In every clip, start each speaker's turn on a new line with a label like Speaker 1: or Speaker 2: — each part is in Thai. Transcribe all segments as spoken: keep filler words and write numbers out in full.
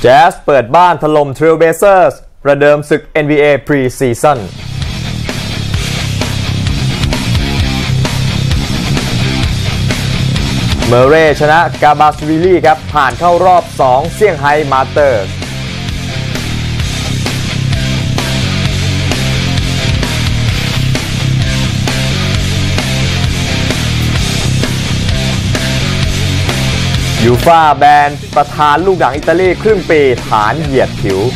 Speaker 1: แจ๊สเปิดบ้านถล่ม Trailblazers ประเดิมศึก เอ็น บี เอ Pre-Season เมอร์เรย์ชนะกาบาสวิลลี่ครับผ่านเข้ารอบสองเซี่ยงไฮ้มาสเตอร์ยูฟ่าแบนประธานลูกหนังอิตาลีครึ่งปีฐานเหยียดผิว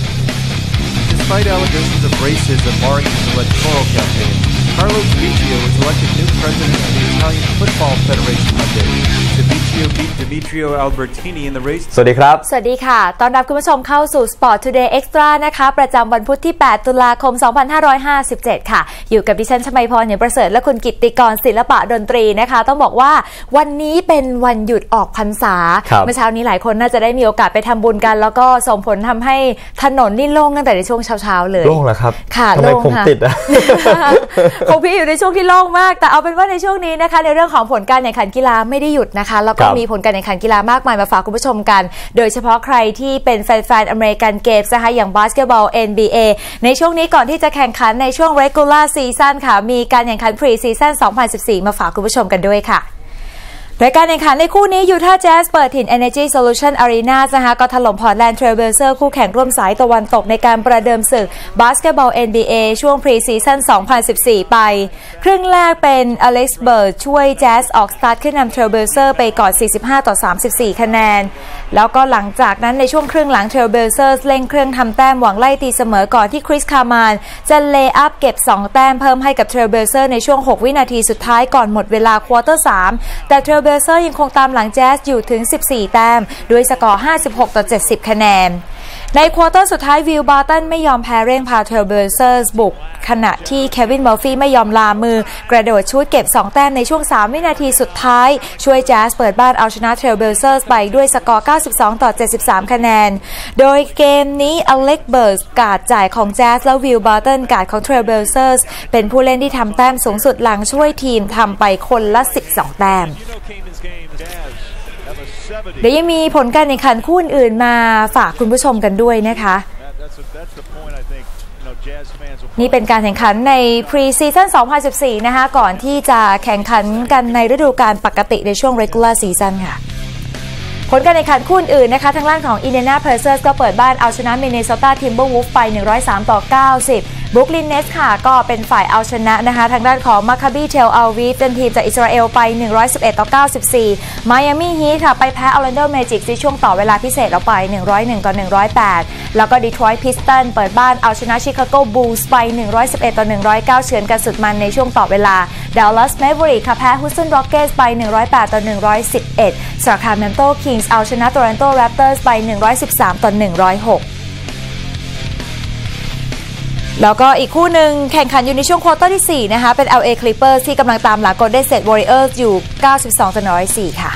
Speaker 2: Despite allegations of racism marring his electoral campaign, Carlo Davicchio was elected new president of the Italian Football Federation Monday. Davicchio beat Demetrio Albertini in the race.
Speaker 1: สวัสดีครับ
Speaker 3: สวัสดีค่ะต้อนรับคุณผู้ชมเข้าสู่ Sport Today Extra นะคะประจำวันพุธที่แปดตุลาคมสองพันห้าร้อยห้าสิบเจ็ดค่ะอยู่กับดิฉันชมัยพรเหนือประเสริฐและคุณกิตติกรศิลปะดนตรีนะคะต้องบอกว่าวันนี้เป็นวันหยุดออกพรรษาเมื่อเช้านี้หลายคนน่าจะได้มีโอกาสไปทำบุญกันแล้วก็ส่งผลทำให้ถนนนี่โล่งตั้งแต่ในช่วงเช้าๆเลย
Speaker 1: โล่งเหรอครับ
Speaker 3: ค่ะ
Speaker 1: ทำไมผมติดอะ
Speaker 3: คงพี่อยู่ในช่วงที่โล่งมากแต่เอาเป็นว่าในช่วงนี้นะคะในเรื่องของผลการแข่งขันกีฬาไม่ได้หยุดนะคะแล้วก็มีผลการแข่งขันกีฬามากมายมาฝากคุณผู้ชมกันโดยเฉพาะใครที่เป็นแฟนๆอเมริกันเกมส์นะคะอย่างบาสเกตบอล เอ็น บี เอ ในช่วงนี้ก่อนที่จะแข่งขันในช่วง Regular Season ค่ะมีการแข่งขัน Pre-Season สองพันสิบสี่มาฝากคุณผู้ชมกันด้วยค่ะรายการแข่งขันในคู่นี้ยูทาห์แจ๊สเปิดถิ่น Energy Solution Arena นะคะก็ถล่ม Portland Trailblazers คู่แข่งร่วมสายตะวันตกในการประเดิมศึกบาสเกตบอล เอ็น บี เอ ช่วง Pre-Season สองพันสิบสี่ไปครึ่งแรกเป็นอเล็กซ์เบิร์ดช่วยแจ๊สออกสตาร์ทขึ้นนำ Trailblazers ไปก่อนสี่สิบห้าต่อสามสิบสี่คะแนนแล้วก็หลังจากนั้นในช่วงครึ่งหลัง Trailblazers เร่งเครื่องทำแต้มหวังไล่ตีเสมอก่อนที่คริสคาร์มานจะเลย์อัพเก็บสองแต้มเพิ่มให้กับ Trailblazers ในช่วงหกวินาทีสุดท้ายก่อนหมดเวลาควอเตอร์สามแต่ Trailblazers ยังคงตามหลังแจ๊สอยู่ถึงสิบสี่แต้มด้วยสกอร์ห้าสิบหกต่อเจ็ดสิบคะแนนในควอเตอร์สุดท้ายวิลบาร์ตันไม่ยอมแพ้เร่งพา Trailblazers บุกขณะที่เควินเมอร์ฟี่ไม่ยอมลามือกระโดดชูตเก็บสองแต้มในช่วงสามวินาทีสุดท้ายช่วยแจ๊สเปิดบ้านเอาชนะ Trailblazers ไปด้วยสกอร์เก้าสิบสองต่อเจ็ดสิบสามคะแนนโดยเกมนี้อเล็กเบิร์ดการ์ดจ่ายของแจ๊สและวิลบาร์ตันการ์ดของ Trailblazers เป็นผู้เล่นที่ทำแต้มสูงสุดหลังช่วยทีมทำไปคนละสิบสองแต้มเดี๋ยวยังมีผลการแข่งขันคู่อื่นมาฝากคุณผู้ชมกันด้วยนะคะนี่เป็นการแข่งขันใน Pre-Season สองพันสิบสี่นะคะก่อนที่จะแข่งขันกันในฤดูกาลปกติในช่วง Regular Season ค่ะผลการแข่งขันคู่อื่นนะคะทางด้านของ Indiana Pacers ก็เปิดบ้านเอาชนะ Minnesota Timberwolves ไปหนึ่งร้อยสามต่อเก้าสิบ Brooklyn Nets ค่ะก็เป็นฝ่ายเอาชนะนะคะทางด้านของ Maccabi Tel Aviv เป็นทีมจากอิสราเอลไปหนึ่งร้อยสิบเอ็ดต่อเก้าสิบสี่ Miami Heat ค่ะไปแพ้ Orlando Magic ในช่วงต่อเวลาพิเศษออกไปหนึ่งร้อยเอ็ดต่อหนึ่งร้อยแปดแล้วก็ Detroit Pistons เปิดบ้านเอาชนะ Chicago Bulls ไปหนึ่งร้อยสิบเอ็ดต่อหนึ่งร้อยเก้าเฉือนกันสุดมันในช่วงต่อเวลา Dallas Mavericks ค่ะแพ้ Houston Rockets ไปหนึ่งร้อยแปดต่อหนึ่งร้อยสิบเอ็ด Sacramento Kings เอาชนะ Toronto Raptors ไปหนึ่งร้อยสิบสามต่อหนึ่งร้อยหกแล้วก็อีกคู่หนึ่งแข่งขันอยู่ในช่วงควอเตอร์ที่สี่นะคะเป็น แอล เอ Clippers ที่กำลังตามหลัง Golden State Warriors อยู่เก้าสิบสองต่อหนึ่งร้อยสี่ค่ะ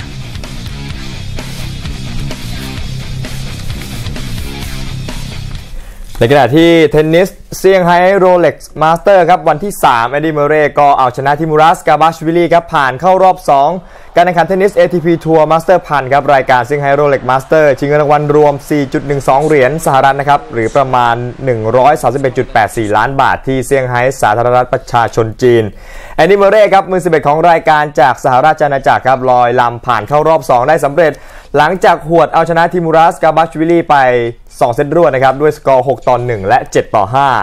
Speaker 1: ในขณะที่เทนนิสเซี่ยงไฮ้โรเล็กซ์มาสเตอร์ครับวันที่สามแอนดี้เมอร์เรย์ก็เอาชนะทิมูรัสกาบาชวิลลี่ครับผ่านเข้ารอบสองการแข่งขันเทนนิส เอ ที พี ทัวร์มาสเตอร์พันครับรายการเซี่ยงไฮ้โรเล็กซ์มาสเตอร์ชิงเงินรางวัลรวม สี่จุดหนึ่งสอง เหรียญสหรัฐนะครับหรือประมาณ หนึ่งร้อยสามสิบเอ็ดจุดแปดสี่ ล้านบาทที่เซี่ยงไฮ้สาธารณรัฐประชาชนจีนแอนดี้เมอร์เรย์ครับมือสิบเอ็ดของรายการจากสหราชอาณาจักรครับลอยลำผ่านเข้ารอบสองได้สำเร็จหลังจากหวดเอาชนะทิมูรัสกาบาชวิลลี่ไปสองเซตรวดนะครับด้วยสกอร์หกต่อหนึ่งและเจ็ดต่อห้า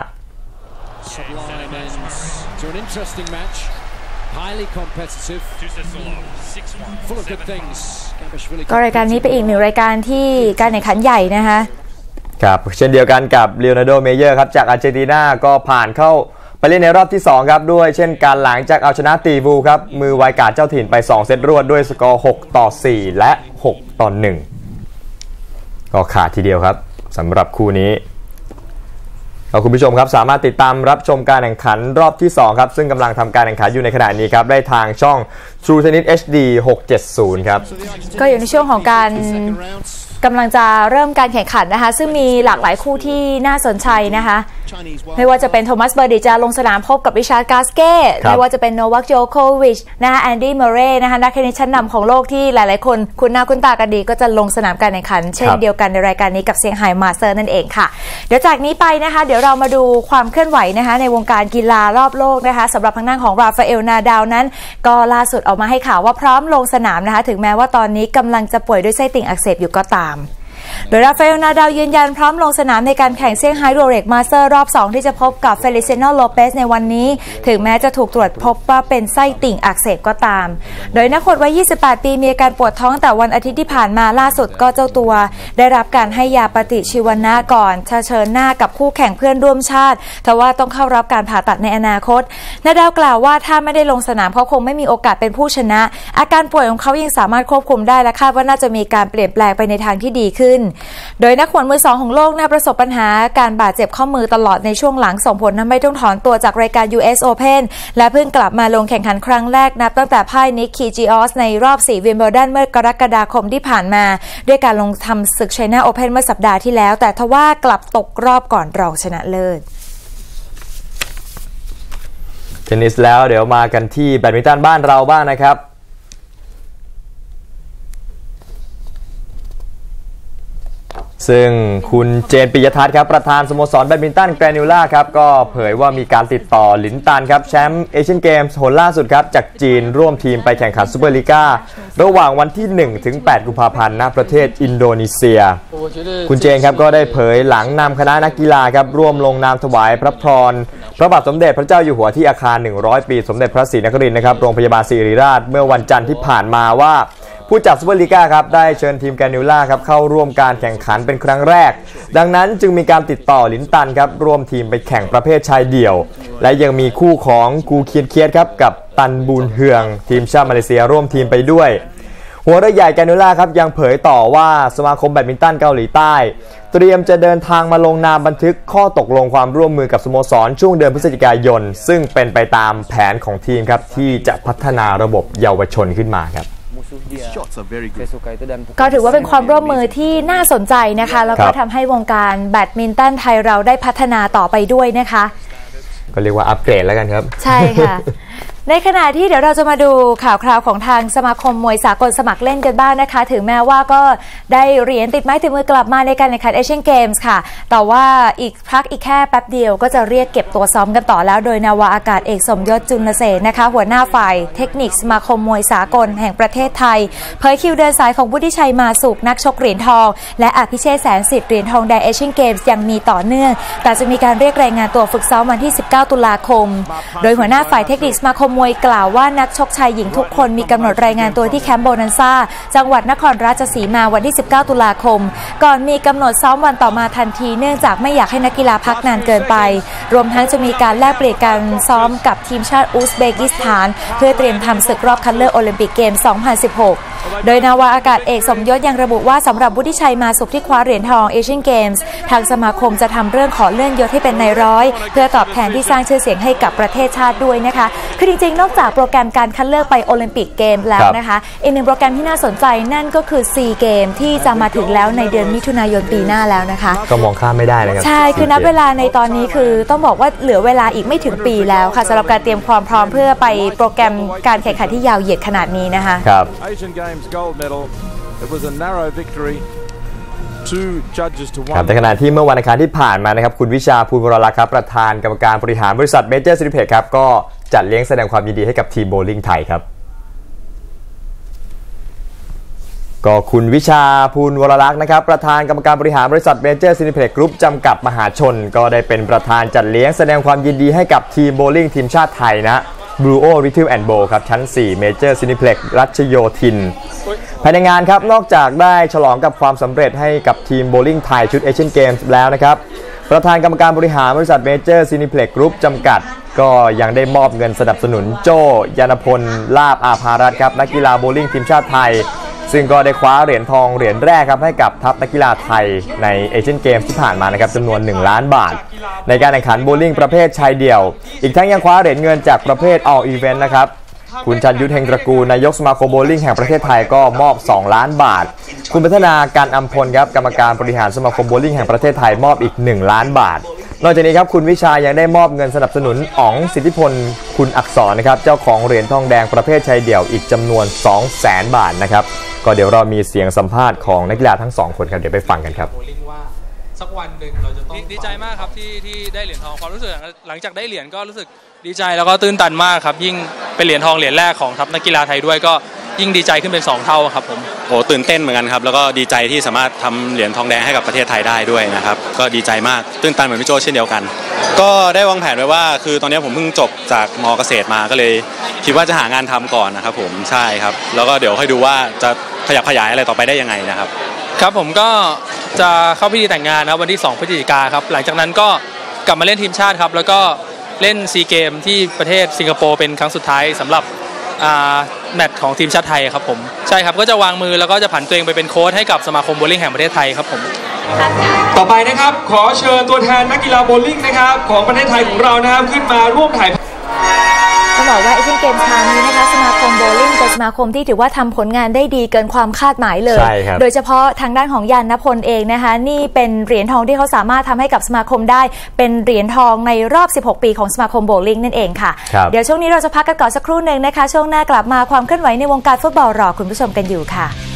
Speaker 3: ก็รายการนี้เป็นอีกหนึ่งรายการที่การแข่งขันใหญ่นะคะ
Speaker 1: ครับเช่นเดียวกันกับเลโอนาร์โดเมเยอร์ครับจากอาร์เจนตินาก็ผ่านเข้าไปเล่นในรอบที่สองครับด้วยเช่นการหลังจากเอาชนะตีวูครับมือไวการ์ดเจ้าถิ่นไปสองเซตรวดด้วยสกอร์หกต่อสี่และหกต่อหนึ่งก็ขาดทีเดียวครับสำหรับคู่นี้คุณผู้ชมครับสามารถติดตามรับชมการแข่งขันรอบที่สองครับซึ่งกำลังทำการแข่งขันอยู่ในขณะนี้ครับได้ทางช่อง True Tennis เอช ดี หกเจ็ดศูนย์ครับ
Speaker 3: ก็อยู่ในช่วงของการกำลังจะเริ่มการแข่งขันนะคะซึ่งมีหลากหลายคู่ที่น่าสนใจนะคะไม่ว่าจะเป็นโทมัสเบอร์ดิจะลงสนามพบกับริชาร์ดกาสเก้ไม่ว่าจะเป็นโนวัคโจโควิชนะคะแอนดี้เมเรย์นะคะนักเทนนิสชั้นนำของโลกที่หลายๆคนคุ้นหน้าคุ้นตากันดีก็จะลงสนามการแข่งขันเช่นเดียวกันในรายการนี้กับเซี่ยงไฮ้มาสเตอร์นั่นเองค่ะเดี๋ยวจากนี้ไปนะคะเดี๋ยวเรามาดูความเคลื่อนไหวนะคะในวงการกีฬารอบโลกนะคะสำหรับทางด้านของราฟาเอลนาดาลนั้นก็ล่าสุดออกมาให้ข่าวว่าพร้อมลงสนามนะคะถึงแม้ว่าตอนนี้กำลังจะป่วยด้วยไส้ติ่งอักเสบอยู่ก็ตามโดยราฟาเอลนาดาลยืนยันพร้อมลงสนามในการแข่งเซี่ยงไฮ้โรเล็กมาสเตอร์รอบสองที่จะพบกับเฟลิเซโนโลเปสในวันนี้ถึงแม้จะถูกตรวจพบว่าเป็นไส้ติ่งอักเสบก็ตามโดยนักขดวัยยี่สิบแปดปีมีอาการปวดท้องแต่วันอาทิตย์ที่ผ่านมาล่าสุดก็เจ้าตัวได้รับการให้ยาปฏิชีวนะก่อนเผชิญหน้ากับคู่แข่งเพื่อนร่วมชาติแต่ว่าต้องเข้ารับการผ่าตัดในอนาคตนาดาลกล่าวว่าถ้าไม่ได้ลงสนามเขาคงไม่มีโอกาสเป็นผู้ชนะอาการป่วยของเขายังสามารถควบคุมได้และคาดว่าน่าจะมีการเปลี่ยนแปลงไปในทางที่ดีขึ้นโดยนักขวดมือสองของโลกนะประสบปัญหาการบาดเจ็บข้อมือตลอดในช่วงหลังส่งผลทำให้ต้องถอนตัวจากรายการ ยู เอส Open และเพิ่งกลับมาลงแข่งขันครั้งแรกนับตั้งแต่พ่ายนิกคีจิออสในรอบสี่วิมเบิลดันเมื่อกรกฎาคมที่ผ่านมาด้วยการลงทำศึกไชน่าโอเพ่นเมื่อสัปดาห์ที่แล้วแต่ทว่ากลับตกรอบก่อนรองชนะเลิศ
Speaker 1: เทนนิสแล้วเดี๋ยวมากันที่แบดมินตันบ้านเราบ้างนะครับซึ่งคุณเจนปิยทัศน์ครับประธานสโมสรแบดมินตันแกรนิวล่าครับก็เผยว่ามีการติดต่อหลินตันครับแชมป์เอเชียนเกมส์หนล่าสุดครับจากจีนร่วมทีมไปแข่งขันซูเปอร์ลีการะหว่างวันที่หนึ่งถึงแปดกุมภาพันธ์ณประเทศอินโดนีเซียคุณเจนครับก็ได้เผยหลังนำคณะนักกีฬาครับร่วมลงนามถวายพระพรพระบาทสมเด็จพระเจ้าอยู่หัวที่อาคารหนึ่งร้อยปีสมเด็จพระศรีนครินทร์นะครับโรงพยาบาลศิริราชเมื่อวันจันทร์ที่ผ่านมาว่าผู้จัดซูเปอร์ลีกาครับได้เชิญทีมแกรนิวล่าครับเข้าร่วมการแข่งขันเป็นครั้งแรกดังนั้นจึงมีการติดต่อหลินตันครับร่วมทีมไปแข่งประเภทชายเดี่ยวและยังมีคู่ของกูเคียนเคียดครับกับตันบูนเฮืองทีมชาติมาเลเซียร่วมทีมไปด้วยหัวเรือใหญ่แกรนิวล่าครับยังเผยต่อว่าสมาคมแบดมินตันเกาหลีใต้เตรียมจะเดินทางมาลงนามบันทึกข้อตกลงความร่วมมือกับสโมสรช่วงเดือนพฤศจิกายนซึ่งเป็นไปตามแผนของทีมครับที่จะพัฒนาระบบเยาวชนขึ้นมาครับ
Speaker 3: ก็ถือว่าเป็นความร่วมมือที่น่าสนใจนะคะแล้วก็ทำให้วงการแบดมินตันไทยเราได้พัฒนาต่อไปด้วยนะคะ
Speaker 1: ก็เรียกว่าอัปเกรดแล้วกันครับ
Speaker 3: ใช่ค่ะในขณะที่เดี๋ยวเราจะมาดูข่าวคราวของทางสมาคมมวยสากลสมัครเล่นกันบ้างนะคะถึงแม้ว่าก็ได้เหรียญติดไม้ติดมือกลับมาในการแข่งขันเอเชียนเกมส์ค่ะแต่ว่าอีกพักอีกแค่แป๊บเดียวก็จะเรียกเก็บตัวซ้อมกันต่อแล้วโดยนาวาอากาศเอกสมยศจุลเสนนะคะหัวหน้าฝ่ายเทคนิคสมาคมมวยสากลแห่งประเทศไทยเผยคิวเดินสายของวุฒิชัยมาสุขนักชกเหรียญทองและอภิเชษฐ์แสนสิทธิ์เหรียญทองแดงเอเชียนเกมส์ยังมีต่อเนื่องแต่จะมีการเรียกรายงานตัวฝึกซ้อมวันที่สิบเก้าตุลาคมโดยหัวหน้าฝ่ายเทคนิคสมาคมมวยกล่าวว่านักชกชายหญิงทุกคนมีกำหนดรายงานตัวที่แคมป์โบนันซ่าจังหวัดนครราชสีมาวันที่สิบเก้าตุลาคมก่อนมีกำหนดซ้อมวันต่อมาทันทีเนื่องจากไม่อยากให้นักกีฬาพักนานเกินไปรวมทั้งจะมีการแลกเปลี่ยนการซ้อมกับทีมชาติอุซเบกิสถานเพื่อเตรียมทำศึกรอบคัดเลือกโอลิมปิกเกมสองพันสิบหกโดยนาวาอากาศเอกสมยศยังระบุว่าสำหรับวุฒิชัยมาสุขที่คว้าเหรียญทองเอเชียนเกมส์ทางสมาคมจะทำเรื่องขอเลื่อนยศให้เป็นนายร้อยเพื่อตอบแทนที่สร้างชื่อเสียงให้กับประเทศชาติด้วยนะคะคือจริงๆนอกจากโปรแกรมการคัดเลือกไปโอลิมปิกเกมแล้วนะคะอีกหนึ่งโปรแกรมที่น่าสนใจนั่นก็คือซีเกมที่จะมาถึงแล้วในเดือนมิถุนายนปีหน้าแล้วนะคะ
Speaker 1: ก็มองข้ามไม่ได้นะครับ
Speaker 3: ใช่คือนับเวลาในตอนนี้คือต้องบอกว่าเหลือเวลาอีกไม่ถึงปีแล้วค่ะสำหรับการเตรียมความพร้อมเพื่อไปโปรแกรมการแข่งขันที่ยาวเหยียดขนาดนี้นะคะ
Speaker 1: ครับครับในขณะที่เมื่อวันอังคารที่ผ่านมานะครับคุณวิชาภูลวรลักษณ์ครับประธานกรรมการบริหารบริษัทเมเจอร์ซินิเพล็กซ์ครับก็จัดเลี้ยงแสดงความยินดีให้กับทีมโบว์ลิ่งไทยครับก็คุณวิชาภูลวรลักษณ์นะครับประธานกรรมการบริหารบริษัทเมเจอร์ซินิเพล็กซ์กรุ๊ปจำกัดมหาชนก็ได้เป็นประธานจัดเลี้ยงแสดงความยินดีให้กับทีมโบว์ลิ่งทีมชาติไทยนะBlue O Rhythm and Bowl ครับชั้นสี่ Major Cineplex รัชโยธินภายในงานครับนอกจากได้ฉลองกับความสำเร็จให้กับทีมโบว์ลิ่งไทยชุดเอเชียนเกมส์แล้วนะครับประธานกรรมการบริหารบริษัท Major Cineplex Group จำกัดก็ยังได้มอบเงินสนับสนุนโจ้ยานพลลาภอาภารัตน์ครับนักกีฬาโบว์ลิ่งทีมชาติไทยซึ่งก็ได้คว้าเหรียญทองเหรียญแรกครับให้กับทัพนักกีฬาไทยในเอเชียนเกมส์ที่ผ่านมานะครับจำนวนหนึ่งล้านบาทในการแข่งขันโบว์ลิ่งประเภทชายเดี่ยวอีกทั้งยังคว้าเหรียญเงินจากประเภท All Event นะครับคุณชัญยุทธเฮงตระกูลนายกสมาคมโบว์ลิ่งแห่งประเทศไทยก็มอบสองล้านบาทคุณพัฒนาการอำพลครับกรรมการบริหารสมาคมโบว์ลิ่งแห่งประเทศไทยมอบอีกหนึ่งล้านบาทนอกจากนี้ครับคุณวิชายังได้มอบเงินสนับสนุนอ๋องสิทธิพลคุณอักษรนะครับเจ้าของเหรียญทองแดงประเภทชายเดี่ยวอีกจำนวน สองแสน บาทนะครับก็เดี๋ยวเรามีเสียงสัมภาษณ์ของนักกีฬาทั้งสองคนครับเดี๋ยวไปฟังกันครับ
Speaker 4: สักวันหนึ่งเราจะต้อง
Speaker 5: ดีใจมากครับที่ที่ได้เหรียญทองความรู้สึกหลังจากได้เหรียญก็รู้สึกดีใจแล้วก็ตื้นตันมากครับยิ่งเป็นเหรียญทองเหรียญแรกของทัพนักกีฬาไทยด้วยก็ยิ่งดีใจขึ้นเป็นสองเท่าครับผม
Speaker 6: โอ้ตื่นเต้นเหมือนกันครับแล้วก็ดีใจที่สามารถทำเหรียญทองแดงให้กับประเทศไทยได้ด้วยนะครับก็ดีใจมากตื้นตันเหมือนพี่โจเช่นเดียวกันก็ได้วางแผนไว้ว่าคือตอนนี้ผมเพิ่งจบจากม.เกษตรมาก็เลยคิดว่าจะหางานทำก่อนนะครับผมใช่ครับแล้วก็เดี๋ยวค่อยดูว่าจะขยับขยายอะไรต่อไปได้ยังไงนะครับ
Speaker 5: ครับผมก็จะเข้าพิธีแต่งงานนะวันที่สองพฤศจิกายนครับหลังจากนั้นก็กลับมาเล่นทีมชาติครับแล้วก็เล่นซีเกมที่ประเทศสิงคโปร์เป็นครั้งสุดท้ายสำหรับแมตช์ของทีมชาติไทยครับผมใช่ครับก็จะวางมือแล้วก็จะผันตัวเองไปเป็นโค้ชให้กับสมาคมโบว์ลิ่งแห่งประเทศไทยครับผม
Speaker 4: ต่อไปนะครับขอเชิญตัวแทนนักกีฬาโบว์ลิ่งนะครับของประเทศไทยของเรานะครับขึ้นมาร่วมถ่าย
Speaker 3: ต้องบอกว่าเอเชียนเกมส์ครั้งนี้นะคะสมาคมโบว์ลิ่งเป็นสมาคมที่ถือว่าทำผลงานได้ดีเกินความคาดหมายเลยโดยเฉพาะทางด้านของยานณพลเองนะคะนี่เป็นเหรียญทองที่เขาสามารถทำให้กับสมาคมได้เป็นเหรียญทองในรอบสิบหกปีของสมาคมโบว์ลิ่งนั่นเองค่ะเดี๋ยวช่วงนี้เราจะพักกันก่อนสักครู่หนึ่งนะคะช่วงหน้ากลับมาความเคลื่อนไหวในวงการฟุตบอลรอคุณผู้ชมกันอยู่ค่ะ